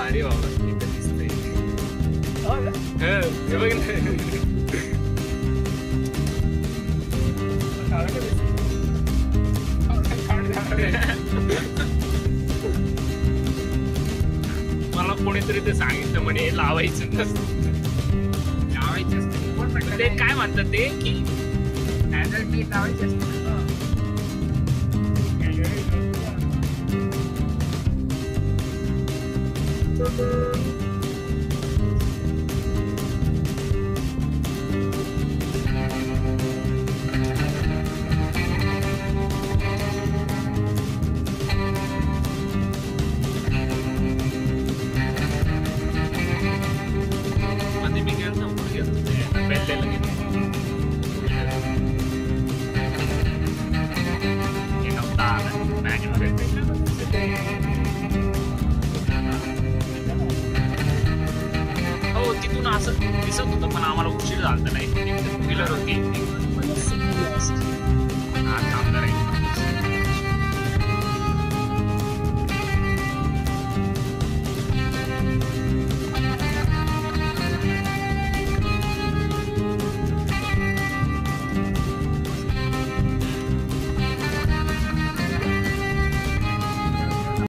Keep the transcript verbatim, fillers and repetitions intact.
भारी बाबा इथं दिसतंय. हे बघ मला कोणीतरी ते सांगितलं म्हणे लावायचं नसतं. लावायचं असतं कोण म्हणतं ते काय म्हणतात ते की हँडल मीठ लावायचं असतं. मध्ये मी गेलो कुठे गेलो ते बेल्लेला गेलो एक हप्ता आला मॅगमध्ये. हो तिथून असं दिसत होतं पण आम्हाला उशीर झाला नाही. टू व्हीलर होती. हा थांबणार आहे.